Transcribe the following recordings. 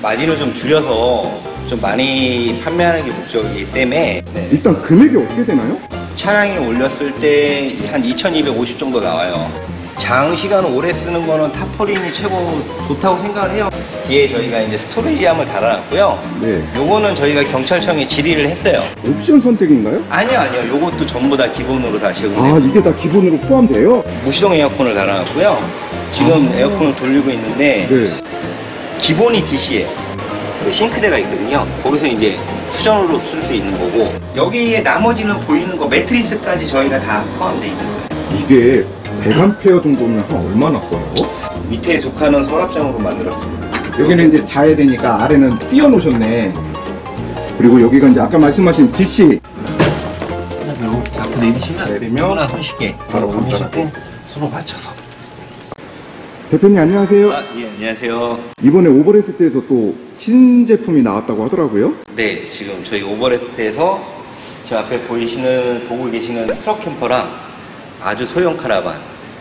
마진을 좀 줄여서 좀 많이 판매하는 게 목적이기 때문에 네. 일단 금액이 어떻게 되나요? 차량이 올렸을 때 한 2250 정도 나와요. 장시간 오래 쓰는 거는 타포린이 최고 좋다고 생각을 해요. 뒤에 저희가 이제 스토리지함을 달아놨고요. 네. 요거는 저희가 경찰청에 질의를 했어요. 옵션 선택인가요? 아니요. 요것도 전부 다 기본으로 다 지금 아, 이게 다 기본으로 포함돼요? 무시동 에어컨을 달아놨고요. 지금 에어컨을 돌리고 있는데 네. 기본이 DC예요. 싱크대가 있거든요. 거기서 이제 수전으로 쓸 수 있는 거고, 여기에 나머지는 보이는 거 매트리스까지 저희가 다 포함되어 있는 거예요. 이게 100A 정도면 한 얼마나 써요? 밑에 두 칸은 서랍장으로 만들었습니다. 여기는 이제 자야 되니까 아래는 띄워놓으셨네. 그리고 여기가 이제 아까 말씀하신 DC. 자꾸 내리시면 내리면 손쉽게 바로 손쉽게 손으로 맞춰서. 대표님 안녕하세요. 예, 안녕하세요. 이번에 오버레스트에서 또 신제품이 나왔다고 하더라고요. 네, 지금 저희 오버레스트에서 저 앞에 보고 계시는 트럭 캠퍼랑 아주 소형 카라반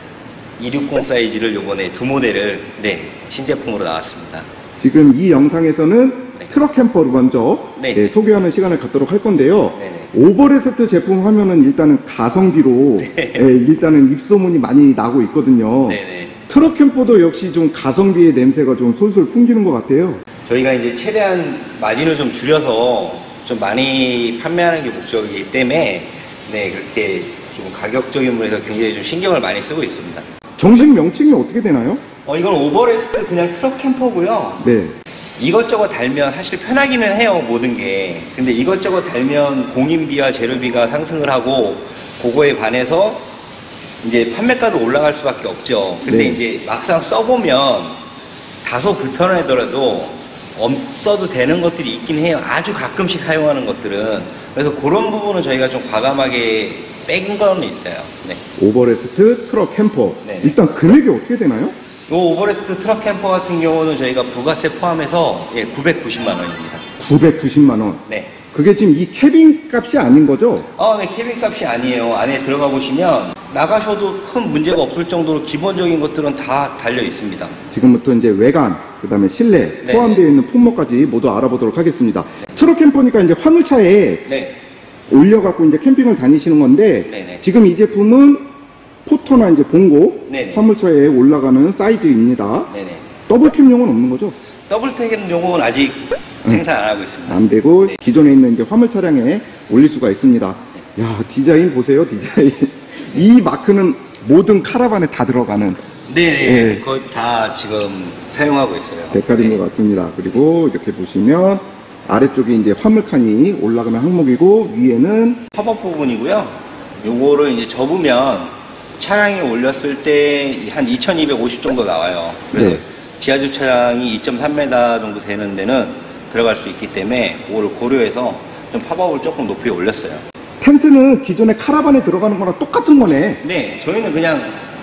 260 사이즈를 요번에 두 모델을 신제품으로 나왔습니다. 지금 이 영상에서는 네. 트럭 캠퍼로 먼저 네. 소개하는 시간을 갖도록 할 건데요. 네네. 오버레스트 제품 하면은 일단은 가성비로 일단은 입소문이 많이 나고 있거든요. 네네. 트럭 캠퍼도 역시 좀 가성비의 냄새가 좀 솔솔 풍기는 것 같아요. 저희가 이제 최대한 마진을 좀 줄여서 좀 많이 판매하는 게 목적이기 때문에 그렇게 좀 가격적인 면에서 굉장히 좀 신경을 많이 쓰고 있습니다. 정식 명칭이 어떻게 되나요? 이건 오버레스트 그냥 트럭 캠퍼고요. 네. 이것저것 달면 사실 편하기는 해요, 모든 게. 근데 이것저것 달면 공인비와 재료비가 상승을 하고 그거에 반해서 이제 판매가도 올라갈 수밖에 없죠. 근데 네. 이제 막상 써보면 다소 불편하더라도 써도 되는 것들이 있긴 해요. 아주 가끔씩 사용하는 것들은. 그래서 그런 부분은 저희가 좀 과감하게 뺀 거는 있어요. 네. 오버레스트 트럭 캠퍼. 네. 일단 금액이 어떻게 되나요? 이 오버레스트 트럭 캠퍼 같은 경우는 저희가 부가세 포함해서 990만 원입니다. 990만 원. 네. 그게 지금 이 캐빈 값이 아닌 거죠? 네, 캐빈 값이 아니에요. 안에 들어가 보시면 나가셔도 큰 문제가 없을 정도로 기본적인 것들은 다 달려 있습니다. 지금부터 이제 외관, 그 다음에 실내 네. 포함되어 있는 품목까지 모두 알아보도록 하겠습니다. 트럭 캠퍼니까 이제 화물차에 네. 올려갖고 이제 캠핑을 다니시는 건데 네네. 지금 이 제품은 포터나 이제 봉고 네네. 화물차에 올라가는 사이즈입니다. 네네. 더블캠용은 없는 거죠? 더블택은 요거는 아직 생산 안 하고 있습니다. 안 되고 네. 기존에 있는 이제 화물 차량에 올릴 수가 있습니다. 야, 디자인 보세요, 디자인. 이 마크는 모든 카라반에 다 들어가는 네네. 거의 다 지금 사용하고 있어요. 데칼인 네. 것 같습니다. 그리고 이렇게 보시면 아래쪽에 이제 화물칸이 올라가는 항목이고 위에는 팝업 부분이고요. 요거를 이제 접으면 차량이 올렸을 때 한 2250 정도 나와요. 그래서 네. 지하주 차량이 2.3m 정도 되는 데는 들어갈 수 있기 때문에 그거를 고려해서 좀 팝업을 조금 높이 올렸어요. 텐트는 기존의 카라반에 들어가는 거랑 똑같은 거네. 네, 저희는 그냥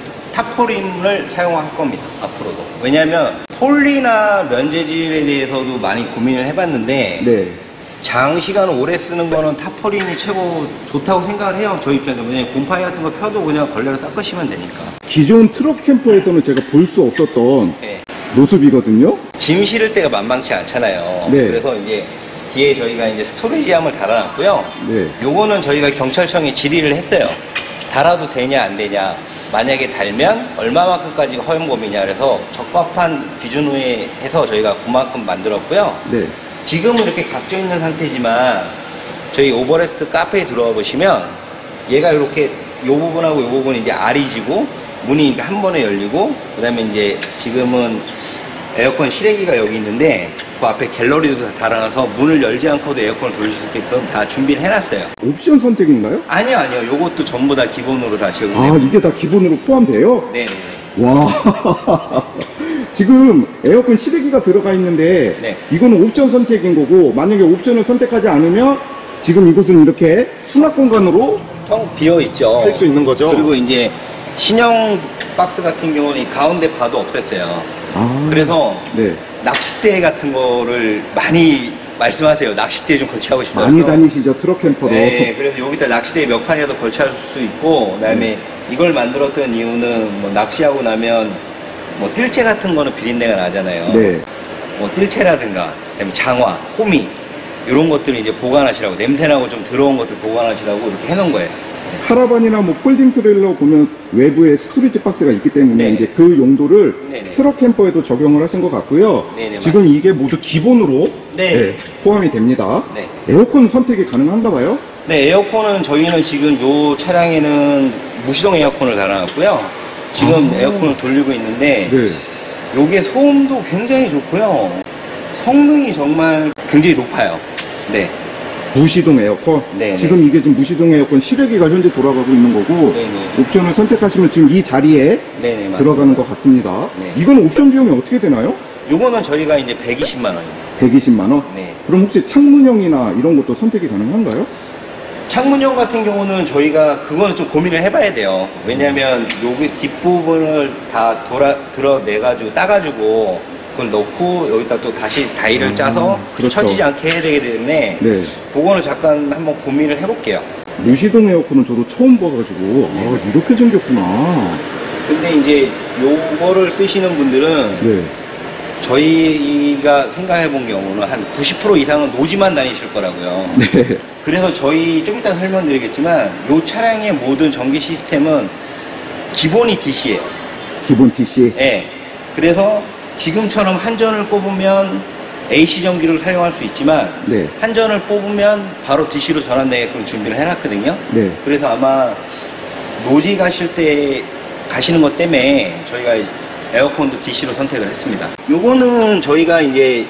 타포린을 사용할 겁니다, 앞으로도. 왜냐하면 폴리나 면재질에 대해서도 많이 고민을 해봤는데 네. 장시간 오래 쓰는 거는 타포린이 최고 좋다고 생각을 해요, 저희 입장에서. 왜냐면 곰팡이 같은 거 펴도 그냥 걸레로 닦으시면 되니까. 기존 트럭 캠퍼에서는 제가 볼 수 없었던 네. 모습이거든요. 짐 실을 때가 만만치 않잖아요. 네. 그래서 이제 뒤에 저희가 이제 스토리지함을 달아놨고요. 네. 요거는 저희가 경찰청에 질의를 했어요. 달아도 되냐 안 되냐. 만약에 달면 얼마만큼까지 허용 범위냐. 그래서 적합한 기준에 해서 저희가 그만큼 만들었고요. 네. 지금은 이렇게 각져 있는 상태지만 저희 오버레스트 카페에 들어와 보시면 얘가 이렇게 요 부분하고 요 부분이 이제 R이지고 문이 이제 한 번에 열리고, 그 다음에 이제 지금은 에어컨 실외기가 여기 있는데 그 앞에 갤러리도 다 달아놔서 문을 열지 않고도 에어컨을 돌릴 수 있게끔 다 준비를 해놨어요. 옵션 선택인가요? 아니요. 요것도 전부 다 기본으로 다 지금. 아, 이게 다 기본으로 포함돼요? 네네. 와. 지금 에어컨 실외기가 들어가 있는데 네. 이거는 옵션 선택인 거고, 만약에 옵션을 선택하지 않으면 지금 이곳은 이렇게 수납 공간으로 텅 비어 있죠. 할 수 있는 거죠. 그리고 이제 신형 박스 같은 경우는 이 가운데 바도 없앴어요. 아. 그래서 네. 낚싯대 같은 거를 많이 말씀하세요. 낚싯대 좀 거치하고 싶다고. 많이 다니시죠, 트럭 캠퍼로. 네, 그래서 여기다 낚싯대 몇 칸이라도 걸쳐할 수 있고, 그다음에 이걸 만들었던 이유는 뭐 낚시하고 나면 뭐 뜰채 같은 거는 비린내가 나잖아요. 네. 뭐 뜰채라든가, 그다음에 장화, 호미 이런 것들을 이제 보관하시라고, 냄새나고 좀 더러운 것들 보관하시라고 이렇게 해놓은 거예요. 카라반이나 뭐 폴딩 트레일러 보면 외부에 스토리지 박스가 있기 때문에 네네. 이제 그 용도를 네네. 트럭 캠퍼에도 적용을 하신 것 같고요. 네네, 지금 이게 모두 기본으로 네. 네, 포함이 됩니다. 네. 에어컨 선택이 가능한가 봐요? 네, 에어컨은 저희는 지금 요 차량에는 무시동 에어컨을 달아놨고요. 지금 아. 에어컨을 돌리고 있는데 네. 요게 소음도 굉장히 좋고요. 성능이 정말 굉장히 높아요. 네. 무시동 에어컨. 네네. 지금 이게 지금 무시동 에어컨 실외기가 현재 돌아가고 있는 거고 네네. 옵션을 선택하시면 지금 이 자리에 네네, 맞습니다. 들어가는 것 같습니다. 네. 이건 옵션 비용이 어떻게 되나요? 요거는 저희가 이제 120만 원입니다. 120만 원? 네. 그럼 혹시 창문형이나 이런 것도 선택이 가능한가요? 창문형 같은 경우는 저희가 그거는 좀 고민을 해봐야 돼요. 왜냐면 여기 뒷부분을 다 드러내가지고 따가지고 그걸 넣고 여기다 또 다시 다이를 짜서 그렇죠. 처지지 않게 해야 되기 때문에 네. 그거는 잠깐 한번 고민을 해볼게요. 무시동 에어컨은 저도 처음 봐가지고 아, 이렇게 생겼구나. 근데 이제 요거를 쓰시는 분들은 네. 저희가 생각해 본 경우는 한 90% 이상은 노지만 다니실 거라고요. 네. 그래서 저희 좀 이따 설명드리겠지만 이 차량의 모든 전기 시스템은 기본이 DC예요. 기본 TC. 예. 그래서 지금처럼 한전을 뽑으면 AC 전기를 사용할 수 있지만 네. 한전을 뽑으면 바로 DC로 전환되게끔 준비를 해놨거든요. 네. 그래서 아마 노지 가실 때 가시는 것 때문에 저희가 에어컨도 DC로 선택을 했습니다. 요거는 저희가 이제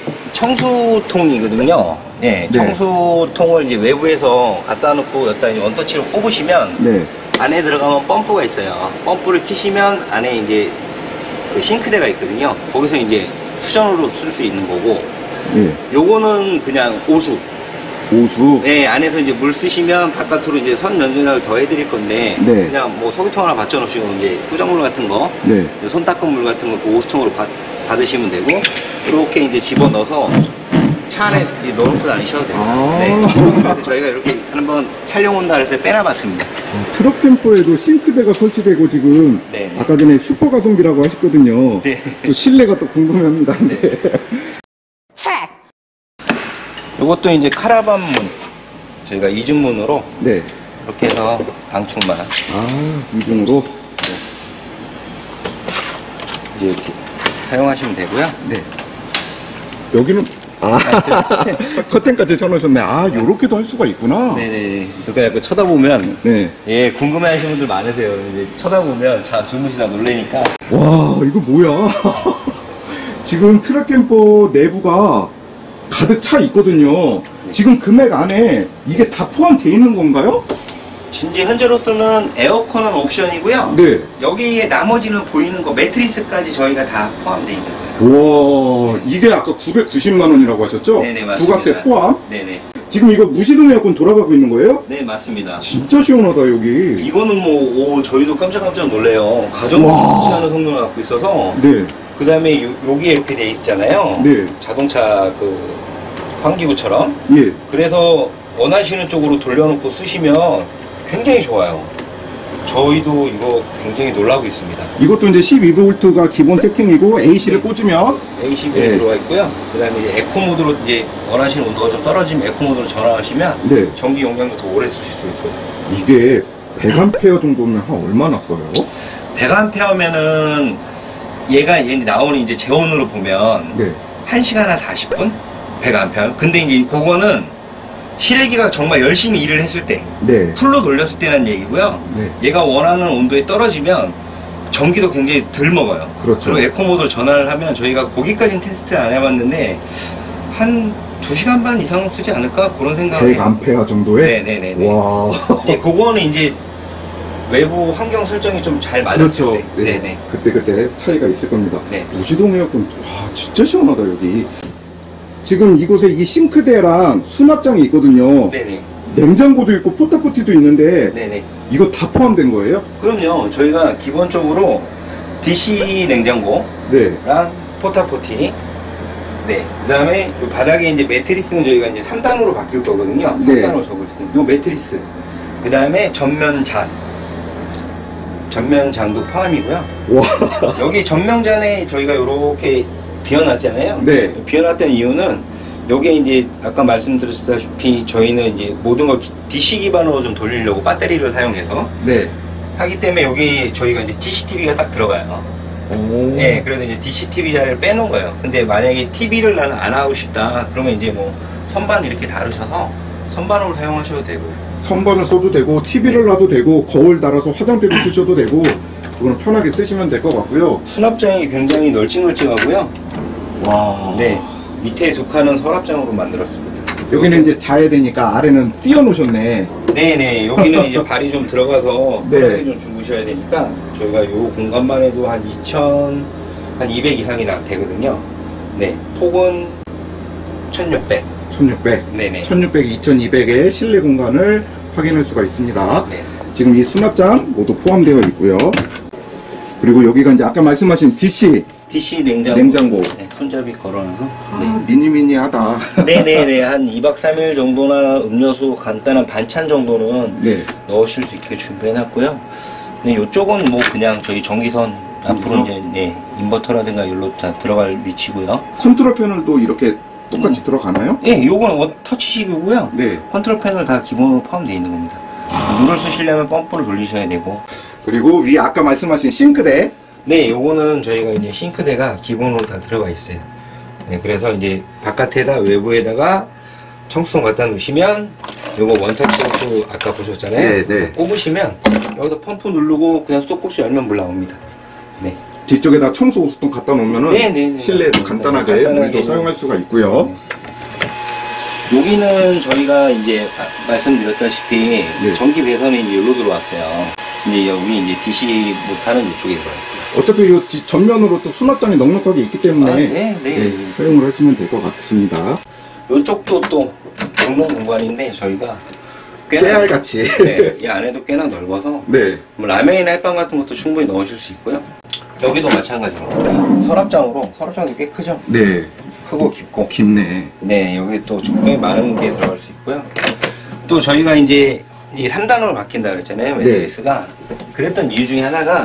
청수통이거든요. 예, 네. 청수통을 이제 외부에서 갖다 놓고 여기다 이제 원터치로 꼽으시면 네. 안에 들어가면 펌프가 있어요. 펌프를 키시면 안에 이제 그 싱크대가 있거든요. 거기서 이제 수전으로 쓸 수 있는 거고, 네. 요거는 그냥 오수. 오수. 네, 안에서 이제 물 쓰시면 바깥으로 이제 선 연전을 더 해드릴 건데, 네. 그냥 뭐 석유통 하나 받쳐놓으시고 이제 후정물 같은 거, 네. 손 닦은 물 같은 거 그 오수통으로 받으시면 되고, 이렇게 이제 집어 넣어서 차 안에 이제 넣어놓고 다니셔도 돼요. 아. 네. 그래서 저희가 이렇게 한번 촬영 온다 그래서 빼놔봤습니다. 트럭 캠퍼에도 싱크대가 설치되고 지금 네. 아까 전에 슈퍼 가성비라고 하셨거든요. 네. 또 실내가 또 궁금합니다. 네. 이것도 이제 카라반 문, 저희가 이중문으로 네. 이렇게 해서 방충망 아, 이중으로. 이제 이렇게 사용하시면 되고요. 네. 여기는 커튼까지 쳐놓으셨네. 아, 요렇게도 할 수가 있구나. 네네. 누가 약간 쳐다보면 네. 예 궁금해하시는 분들 많으세요. 이제 쳐다보면 자 주무시나 놀래니까. 와, 이거 뭐야? 지금 트럭 캠퍼 내부가 가득 차 있거든요. 지금 금액 안에 이게 다 포함되어 있는 건가요? 진짜 현재로서는 에어컨은 옵션이고요. 네. 여기에 나머지는 보이는 거 매트리스까지 저희가 다 포함되어 있는 거예요. 와, 이게 아까 990만 원이라고 하셨죠? 네네, 맞습니다. 부가세 포함? 네네. 지금 이거 무시동 에어컨 돌아가고 있는 거예요? 네 맞습니다. 진짜 시원하다, 여기. 이거는 뭐 오, 저희도 깜짝깜짝 놀래요. 가정에 와. 좋지 않은 성능을 갖고 있어서. 네. 그 다음에 여기에 이렇게 돼 있잖아요. 네. 자동차 그 환기구처럼. 예. 그래서 원하시는 쪽으로 돌려놓고 쓰시면 굉장히 좋아요. 저희도 이거 굉장히 놀라고 있습니다. 이것도 이제 12V가 기본 세팅이고 AC를 네. 꽂으면 ACB 네. 들어가 있고요. 그 다음에 이제 에코 모드로 이제 원하시는 온도가 좀 떨어지면 에코 모드로 전환하시면 네. 전기 용량도 더 오래 쓰실 수 있어요. 이게 100A 정도면 한 얼마나 써요? 100A면은 얘가 이제 나오는 이제 제온으로 보면 네. 1시간 한 40분? 100A. 근데 이제 그거는 실외기가 정말 열심히 일을 했을 때, 네. 풀로 돌렸을 때라는 얘기고요. 네. 얘가 원하는 온도에 떨어지면 전기도 굉장히 덜 먹어요. 그렇죠. 그리고 에코 모드로 전환을 하면 저희가 거기까지는 테스트를 안 해봤는데 한 2시간 반 이상 쓰지 않을까? 그런 생각을 해요. 100A 정도에? 네네네. 와. 이제 그거는 이제 외부 환경 설정이 좀 잘 맞았을 그렇죠. 때. 네. 네네. 그때 차이가 있을 겁니다. 네. 무지동 에어컨, 와, 진짜 시원하다, 여기. 지금 이곳에 이 싱크대랑 수납장이 있거든요. 네네. 냉장고도 있고 포타포티도 있는데 네네. 이거 다 포함된 거예요? 그럼요. 저희가 기본적으로 DC 냉장고랑 네. 포타포티, 네. 그 다음에 바닥에 이제 매트리스는 저희가 이제 3단으로 바뀔 거거든요. 네. 3단으로 접으시면. 요 매트리스. 그 다음에 전면장도 포함이고요. 와. 여기 전면잔에 저희가 요렇게 비워놨잖아요. 네. 비워놨던 이유는 요게 이제 아까 말씀드렸다시피 저희는 이제 모든 걸 DC 기반으로 좀 돌리려고 배터리를 사용해서 네. 하기 때문에 여기 저희가 이제 DCTV가 딱 들어가요. 오. 네, 그래서 이제 DCTV 자리를 빼놓은 거예요. 근데 만약에 TV를 나는 안 하고 싶다, 그러면 이제 뭐 선반 이렇게 다루셔서 선반으로 사용하셔도 되고요. 선반을 써도 되고 TV를 놔도 되고 거울 달아서 화장대를 쓰셔도 되고 그건 편하게 쓰시면 될 것 같고요. 수납장이 굉장히 널찍널찍하고요. 와. 네, 밑에 두 칸은 서랍장으로 만들었습니다. 여기는 이제 자야 되니까 아래는 띄워놓으셨네. 네네, 여기는 이제 발이 좀 들어가서 네. 편하게 좀 주무셔야 되니까 저희가 요 공간만 해도 한 200 이상이 되거든요. 네, 폭은 1600. 1600. 네네. 1600, 2200의 실내 공간을 확인할 수가 있습니다. 네. 지금 이 수납장 모두 포함되어 있고요. 그리고 여기가 이제 아까 말씀하신 DC DC 냉장고. 냉장고. 네, 손잡이 걸어놔서. 아, 미니미니하다. 네네네. 한 2박 3일 정도나 음료수 간단한 반찬 정도는 네. 넣으실 수 있게 준비해놨고요. 네, 이쪽은 뭐 그냥 저희 전기선 앞으로 이제 네, 인버터라든가 이걸로 다 들어갈 위치고요. 컨트롤 패널도 이렇게 똑같이 들어가나요? 네, 요건 터치식이고요. 네. 컨트롤 패널 다 기본으로 포함되어 있는 겁니다. 물을 쓰시려면 펌프를 돌리셔야 되고. 그리고 위에 아까 말씀하신 싱크대. 네, 요거는 저희가 이제 싱크대가 기본으로 다 들어가 있어요. 네, 그래서 이제 바깥에다 외부에다가 청수통 갖다 놓으시면 요거 원터치 펌프 아까 보셨잖아요. 네, 네. 꼽으시면 여기서 펌프 누르고 그냥 쏙쏙 열면 물 나옵니다. 네. 뒤쪽에다 청소 호스통 갖다 놓으면은 네, 네, 네. 실내에서 간단하게 간단하게 물도 사용할 수가 있고요. 여기는 저희가 이제 말씀드렸다시피 네. 전기 배선이 이제 여기로 들어왔어요. 이제 여기 이제 DC 못하는 이쪽에 들어왔어요. 어차피 이 전면으로 또 수납장이 넉넉하게 있기 때문에 아, 네, 네. 사용을 하시면 될 것 같습니다. 이쪽도 또 공동 공간인데 저희가 깨알같이. 네, 이 안에도 꽤나 넓어서 네. 뭐 라면이나 햇반 같은 것도 충분히 넣으실 수 있고요. 여기도 마찬가지로 서랍장도 꽤 크죠. 네. 크고 깊고. 깊네. 네, 여기 또 꽤 많은 게 들어갈 수 있고요. 또 저희가 이제 3단으로 바뀐다 그랬잖아요. 매트리스가. 그랬던 이유 중에 하나가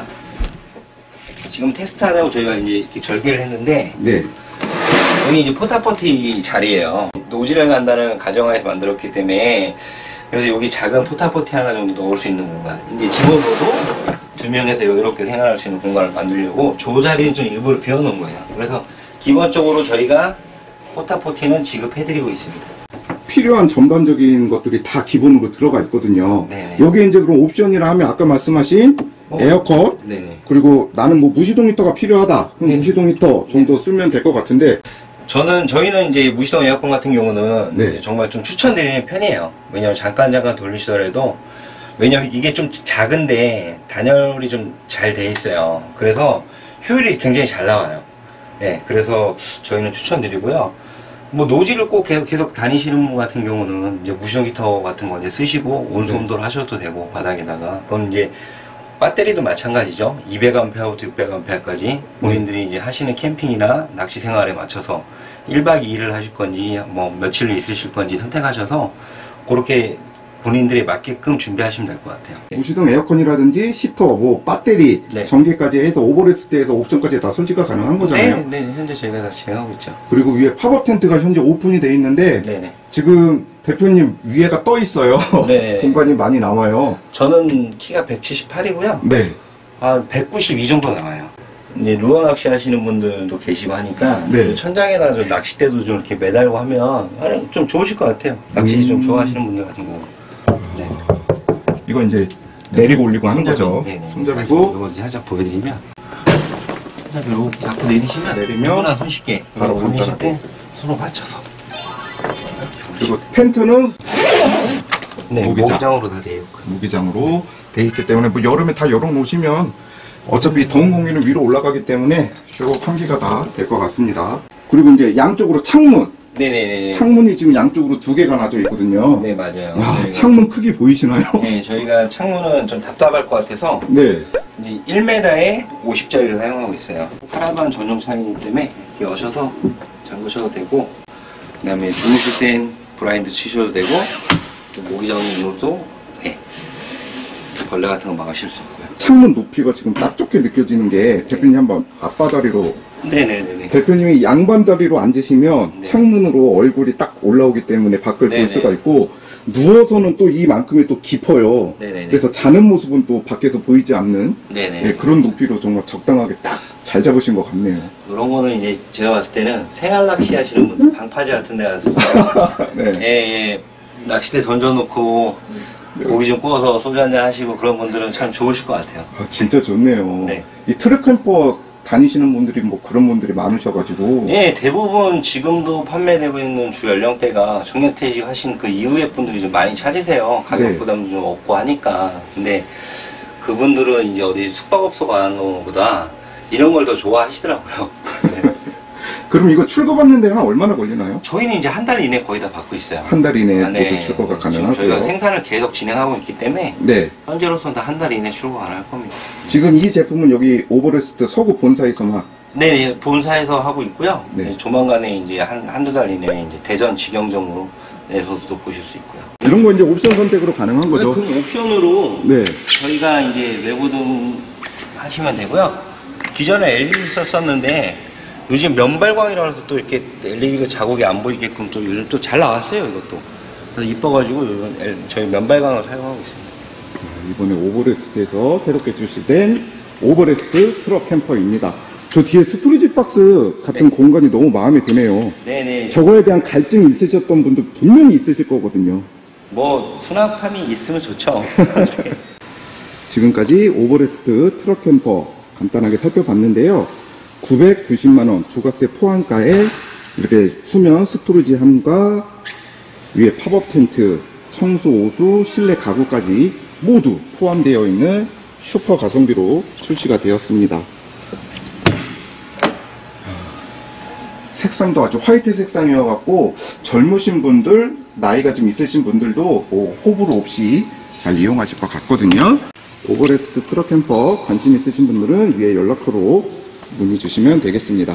지금 테스트하려고 저희가 이제 이렇게 절개를 했는데 네. 여기 이제 포타포티 자리예요. 노즐을 간다는 가정하에서 만들었기 때문에 그래서 여기 작은 포타포티 하나 정도 넣을 수 있는 공간. 이제 집어넣어도 2명에서 이렇게 생활할 수 있는 공간을 만들려고 저 자리는 좀 일부러 비워놓은 거예요. 그래서 기본적으로 저희가 포타포티는 지급해드리고 있습니다. 필요한 전반적인 것들이 다 기본으로 들어가 있거든요. 네네. 여기에 이제 그럼 옵션이라 하면 아까 말씀하신 에어컨, 네네. 그리고 나는 뭐 무시동 히터가 필요하다. 그럼 네. 무시동 히터 정도 쓰면 될 것 같은데. 저희는 이제 무시동 에어컨 같은 경우는 네. 이제 정말 좀 추천드리는 편이에요. 왜냐면 잠깐 돌리시더라도 왜냐면 이게 좀 작은데 단열이 좀 잘 돼 있어요. 그래서 효율이 굉장히 잘 나와요. 네, 그래서 저희는 추천드리고요. 뭐 노즐을 꼭 계속 다니시는 분 같은 경우는 이제 무시동 히터 같은 거 이제 쓰시고 온수온도를 하셔도 되고 바닥에다가 그건 이제 배터리도 마찬가지죠. 200A부터 600A까지 본인들이 이제 하시는 캠핑이나 낚시 생활에 맞춰서 1박 2일을 하실 건지 뭐 며칠을 있으실 건지 선택하셔서 그렇게 본인들에 맞게끔 준비하시면 될 것 같아요. 무시동 에어컨이라든지 히터, 뭐 배터리, 네. 전기까지 해서 오버레스트에서 옵션까지 다 설치가 가능한 거잖아요. 네, 현재 저희가 다 진행하고 있죠. 그리고 위에 팝업 텐트가 현재 오픈이 돼 있는데 네네. 지금 대표님 위에가 떠 있어요. 네네. 공간이 많이 남아요. 저는 키가 178이고요. 네. 한 192 정도 나와요. 이제 루어 낚시 하시는 분들도 계시고 하니까 네. 천장에다 좀 낚싯대도 좀 이렇게 매달고 하면 좀 좋으실 것 같아요. 낚시 좀 좋아하시는 분들 같은 경우. 네. 이거 이제 내리고 올리고 하는 거죠. 네네. 손잡이고 이거 살짝 보여드리면 손잡이 이렇게 자꾸 내리시면 내리면 누구나 손쉽게 바로 올리실 간단하고. 때 서로 맞춰서 그리고 텐트는 네, 모기장. 모기장으로 다 되어 있고. 무기장으로 돼 있기 때문에 뭐 여름에 다 열어 놓으시면 어차피 더운 공기는 위로 올라가기 때문에 쭉 환기가 다 될 것 같습니다. 그리고 이제 양쪽으로 창문, 네네네. 창문이 지금 양쪽으로 2개가 나져 있거든요. 네, 맞아요. 야, 저희가- 창문 크기 보이시나요? 네, 저희가 창문은 좀 답답할 것 같아서 네. 이제 1m에 50짜리를 사용하고 있어요. 카라반 전용 창이기 때문에 이렇게 여셔서 잠그셔도 되고, 그 다음에 주무실 땐 브라인드 치셔도 되고, 또 모기장으로도 네, 벌레 같은 거 막으실 수 있고요. 창문 높이가 지금 딱 좋게 느껴지는 게 대표님 한번 앞바다리로 네네네. 대표님이 양반 자리로 앉으시면 네. 창문으로 얼굴이 딱 올라오기 때문에 밖을 네네. 볼 수가 있고, 누워서는 또 이만큼이 또 깊어요. 네네네. 그래서 자는 모습은 또 밖에서 보이지 않는 네네. 네, 그런 높이로 정말 적당하게 딱 잘 잡으신 것 같네요. 이런 거는 이제 제가 봤을 때는 생활 낚시 하시는 분들, 방파제 같은 데 가서 네. 예, 낚싯대 던져놓고 고기 좀 구워서 소주 한잔 하시고 그런 분들은 참 좋으실 것 같아요. 아, 진짜 좋네요. 네. 이 트랙캠퍼 다니시는 분들이 뭐 그런 분들이 많으셔가지고. 예, 대부분 지금도 판매되고 있는 주 연령대가 정년퇴직 하신 그 이후의 분들이 좀 많이 찾으세요. 가격 네. 부담도 좀 없고 하니까. 근데 그분들은 이제 어디 숙박업소 가는 것보다 이런 걸 더 좋아하시더라고요. 네. 그럼 이거 출고받는 데는 얼마나 걸리나요? 저희는 이제 한 달 이내 거의 다 받고 있어요. 한 달 이내에 아, 네. 모두 출고가 지금 가능하고요. 저희가 생산을 계속 진행하고 있기 때문에 네. 현재로서는 다 한 달 이내 출고 가능할 겁니다. 지금 이 제품은 여기 오버레스트 서구 본사에서만. 네, 본사에서 하고 있고요. 네. 네, 조만간에 이제 한두 달 이내에 이제 대전 직영점으로 내서도 보실 수 있고요. 이런 거 이제 옵션 선택으로 가능한 거죠? 그 옵션으로 네. 저희가 이제 외부등 하시면 되고요. 기존에 LED 썼었는데 요즘 면발광이라고 해서 또 이렇게 LED 자국이 안 보이게끔 또 요즘 또 잘 나왔어요, 이것도. 그래서 이뻐가지고 요즘 저희 면발광을 사용하고 있습니다. 이번에 오버레스트에서 새롭게 출시된 오버레스트 트럭 캠퍼입니다. 저 뒤에 스토리지 박스 같은 네. 공간이 너무 마음에 드네요. 네네. 저거에 대한 갈증이 있으셨던 분들 분명히 있으실 거거든요. 뭐 수납함이 있으면 좋죠. 지금까지 오버레스트 트럭 캠퍼 간단하게 살펴봤는데요. 990만원 부가세 포함가에 이렇게 수면 스토리지 함과 위에 팝업 텐트, 청소, 오수, 실내 가구까지 모두 포함되어 있는 슈퍼 가성비로 출시가 되었습니다. 색상도 아주 화이트 색상이어갖고 젊으신 분들, 나이가 좀 있으신 분들도 뭐 호불호 없이 잘 이용하실 것 같거든요. 오버레스트 트럭 캠퍼 관심 있으신 분들은 위에 연락처로 문의 주시면 되겠습니다.